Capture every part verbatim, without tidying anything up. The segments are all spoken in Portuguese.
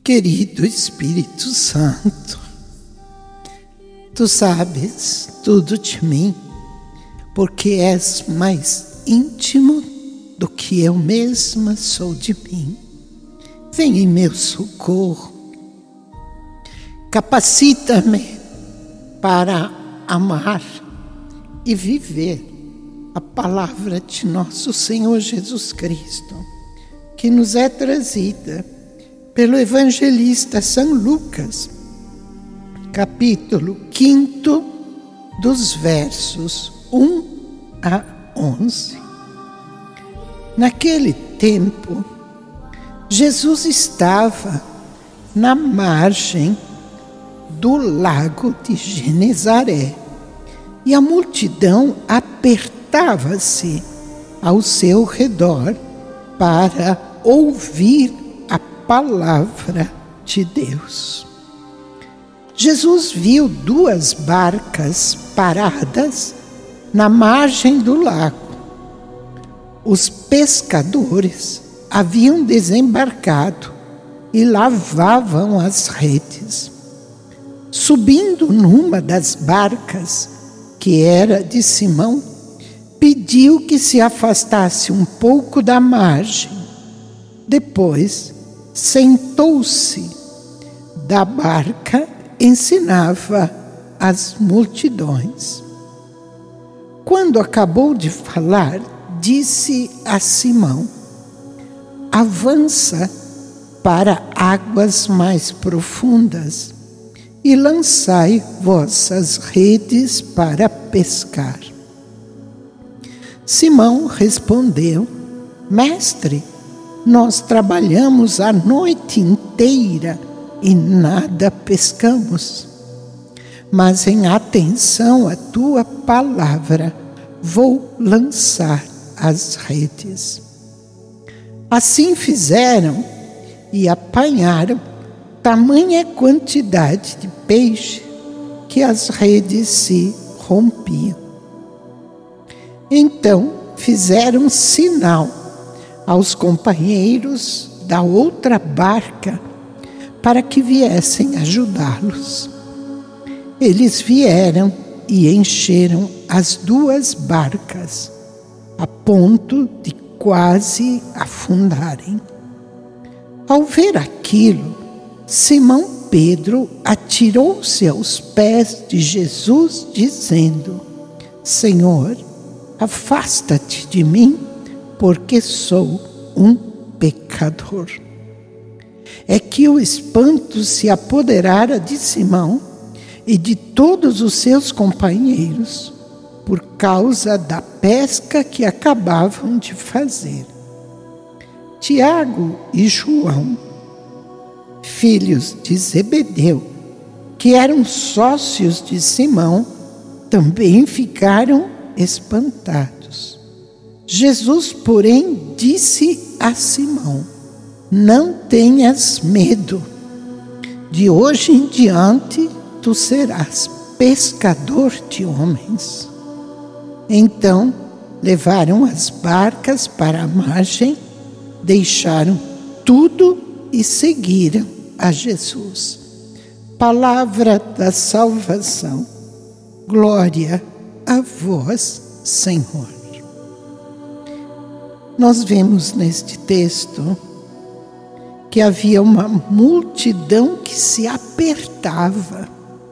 Querido Espírito Santo, tu sabes tudo de mim, porque és mais íntimo do que eu mesma sou de mim. Vem em meu socorro, capacita-me para amar e viver a palavra de nosso Senhor Jesus Cristo, que nos é trazida pelo evangelista São Lucas, capítulo quinto, dos versos um a onze. Naquele tempo, Jesus estava na margem do lago de Genezaré e a multidão apertava-se ao seu redor para ouvir a palavra de Deus. Jesus viu duas barcas paradas na margem do lago. Os pescadores haviam desembarcado e lavavam as redes. Subindo numa das barcas, que era de Simão, pediu que se afastasse um pouco da margem. Depois, sentou-se da barca, ensinava as multidões. Quando acabou de falar, disse a Simão: avança para águas mais profundas e lançai vossas redes para pescar. Simão respondeu: Mestre, nós trabalhamos a noite inteira e nada pescamos. Mas em atenção à tua palavra, vou lançar as redes. Assim fizeram e apanharam tamanha quantidade de peixe que as redes se rompiam. Então fizeram sinal aos companheiros da outra barca para que viessem ajudá-los. Eles vieram e encheram as duas barcas, a ponto de quase afundarem. Ao ver aquilo, Simão Pedro atirou-se aos pés de Jesus, dizendo: Senhor, afasta-te de mim, porque sou um pecador. É que o espanto se apoderara de Simão e de todos os seus companheiros, por causa da pesca que acabavam de fazer. Tiago e João, filhos de Zebedeu, que eram sócios de Simão, também ficaram espantados. Jesus, porém, disse a Simão: não tenhas medo, de hoje em diante tu serás pescador de homens. Então levaram as barcas para a margem, deixaram tudo e seguiram a Jesus. Palavra da salvação. Glória a vós, Senhor. Nós vemos neste texto que havia uma multidão que se apertava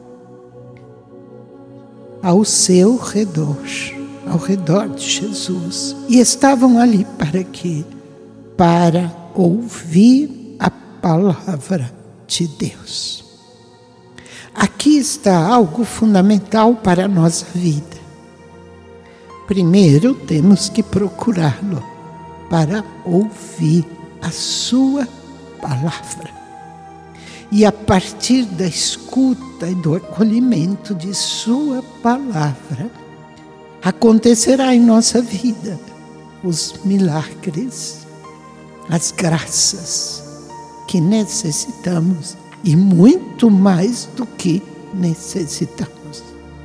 ao seu redor, ao redor de Jesus. E estavam ali para quê? Para ouvir a palavra de Deus. Aqui está algo fundamental para a nossa vida. Primeiro, temos que procurá-lo para ouvir a sua palavra. E a partir da escuta e do acolhimento de sua palavra, acontecerá em nossa vida os milagres, as graças que necessitamos e muito mais do que necessitamos.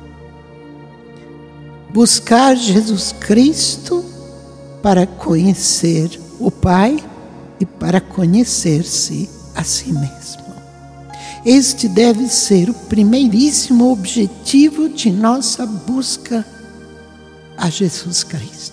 Buscar Jesus Cristo para conhecer o Pai e para conhecer-se a si mesmo. Este deve ser o primeiríssimo objetivo de nossa busca a Jesus Cristo.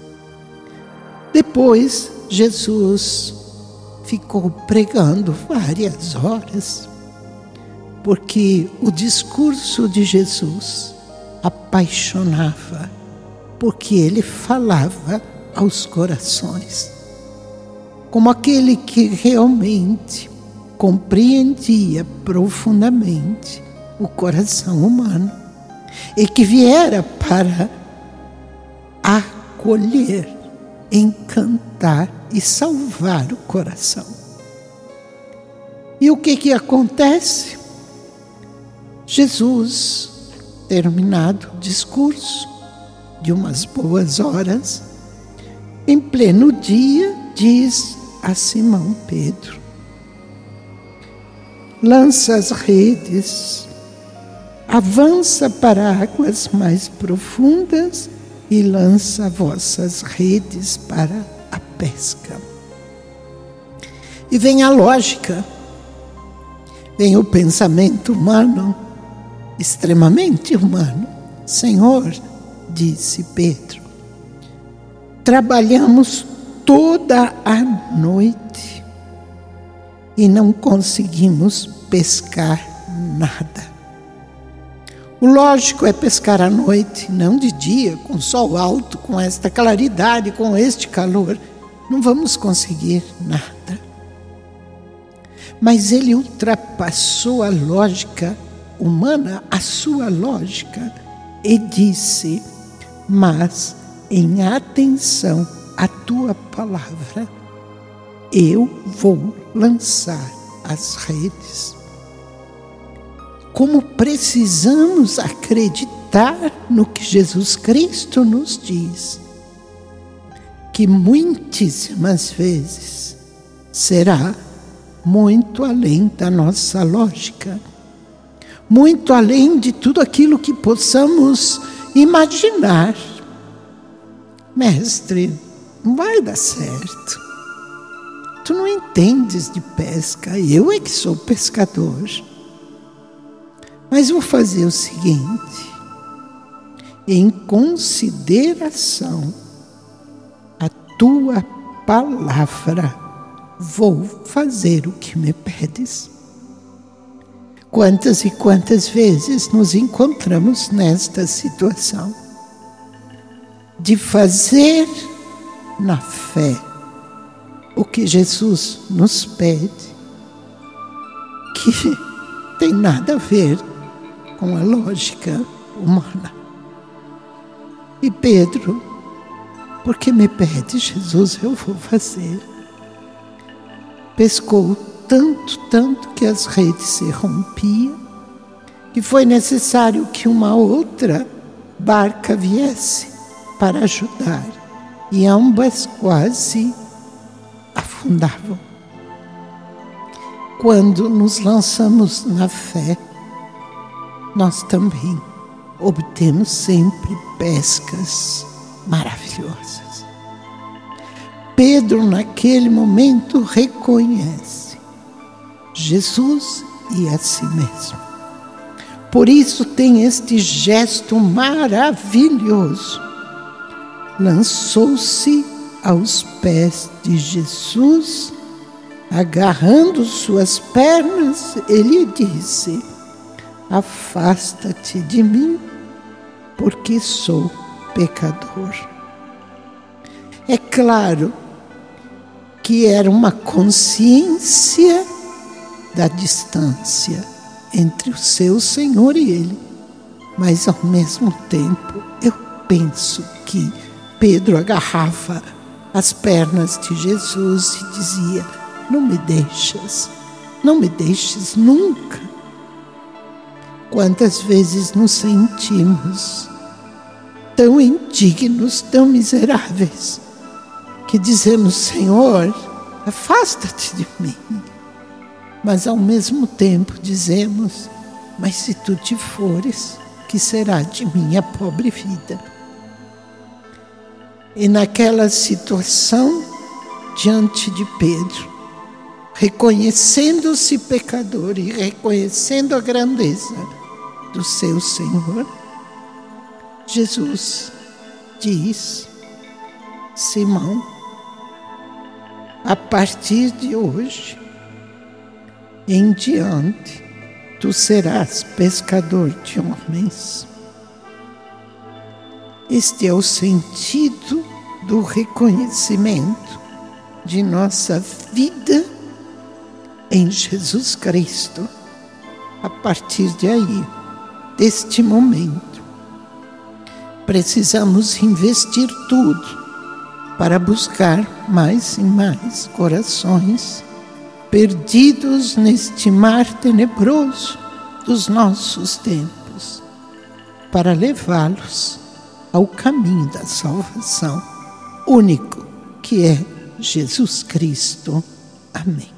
Depois, Jesus ficou pregando várias horas, porque o discurso de Jesus apaixonava, porque ele falava aos corações, como aquele que realmente compreendia profundamente o coração humano e que viera para acolher, encantar e salvar o coração. E o que que acontece? Jesus, terminado o discurso de umas boas horas, em pleno dia, diz a Simão Pedro: lança as redes, avança para águas mais profundas e lança vossas redes para a pesca. E vem a lógica, vem o pensamento humano, extremamente humano. Senhor, disse Pedro, trabalhamos toda a noite e não conseguimos pescar nada. O lógico é pescar à noite, não de dia, com sol alto, com esta claridade, com este calor. Não vamos conseguir nada. Mas ele ultrapassou a lógica humana, a sua lógica, e disse: mas em atenção à tua palavra, eu vou lançar as redes. Como precisamos acreditar no que Jesus Cristo nos diz, que muitíssimas vezes será muito além da nossa lógica, muito além de tudo aquilo que possamos imaginar. Mestre, não vai dar certo. Tu não entendes de pesca, eu é que sou pescador. Mas vou fazer o seguinte: em consideração à tua palavra, vou fazer o que me pedes. Quantas e quantas vezes nos encontramos nesta situação de fazer na fé o que Jesus nos pede, que tem nada a ver com a lógica humana. E Pedro, porque me pede, Jesus, eu vou fazer. Pescou tanto, tanto que as redes se rompiam, que foi necessário que uma outra barca viesse para ajudar, e ambas quase afundavam. Quando nos lançamos na fé, nós também obtemos sempre pescas maravilhosas. Pedro, naquele momento, reconhece Jesus e a si mesmo. Por isso tem este gesto maravilhoso. Lançou-se aos pés de Jesus, agarrando suas pernas, ele disse: afasta-te de mim, porque sou pecador. É claro que era uma consciência da distância entre o seu Senhor e ele, mas ao mesmo tempo eu penso que Pedro agarrava as pernas de Jesus e dizia: não me deixas, não me deixes nunca. Quantas vezes nos sentimos tão indignos, tão miseráveis, que dizemos: Senhor, afasta-te de mim. Mas ao mesmo tempo dizemos: mas se tu te fores, que será de minha pobre vida? E naquela situação, diante de Pedro, reconhecendo-se pecador e reconhecendo a grandeza do seu Senhor, Jesus diz: Simão, a partir de hoje em diante, tu serás pescador de homens. Este é o sentido do reconhecimento de nossa vida em Jesus Cristo. A partir de aí, deste momento, precisamos investir tudo para buscar mais e mais corações perdidos neste mar tenebroso dos nossos tempos, para levá-los ao caminho da salvação único, que é Jesus Cristo. Amém.